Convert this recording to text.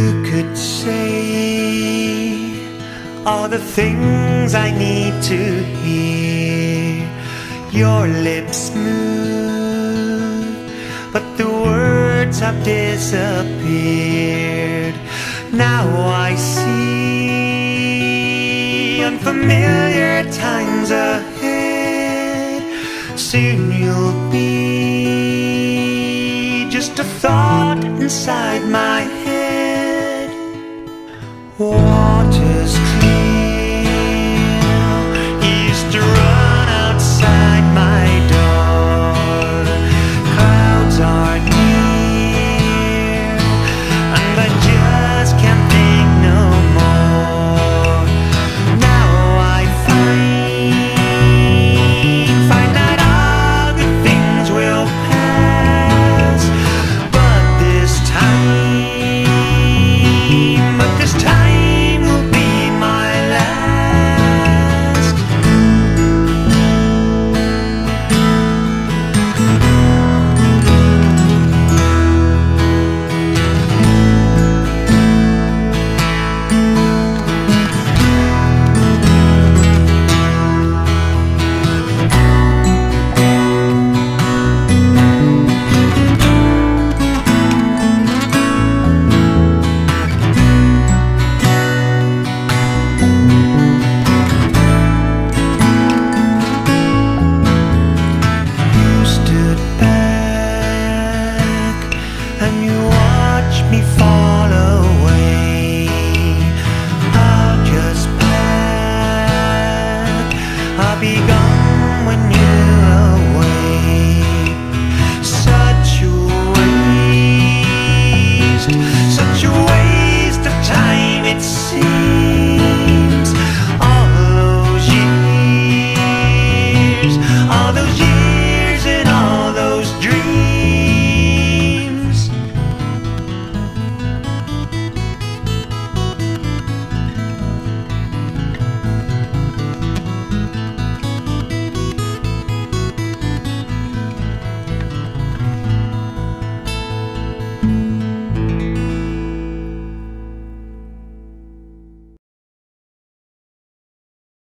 you could say all the things I need to hear. Your lips move, but the words have disappeared. Now I see unfamiliar times ahead. Soon you'll be just a thought inside my head.